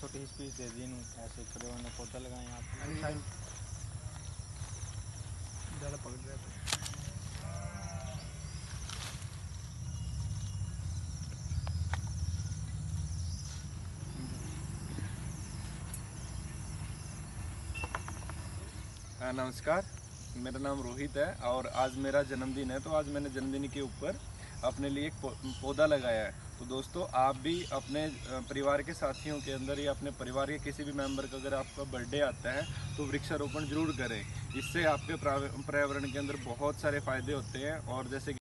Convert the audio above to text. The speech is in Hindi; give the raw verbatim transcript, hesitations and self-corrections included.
छोटी स्पीच दे दी ऐसे खड़े होने पौधा लगाए आप ज़्यादा पकड़ रहे थे। नमस्कार, मेरा नाम रोहित है और आज मेरा जन्मदिन है। तो आज मैंने जन्मदिन के ऊपर अपने लिए एक पौधा लगाया है। तो दोस्तों, आप भी अपने परिवार के साथियों के अंदर या अपने परिवार के किसी भी मेंबर का अगर आपका बर्थडे आता है तो वृक्षारोपण जरूर करें। इससे आपके पर्यावरण के अंदर बहुत सारे फायदे होते हैं। और जैसे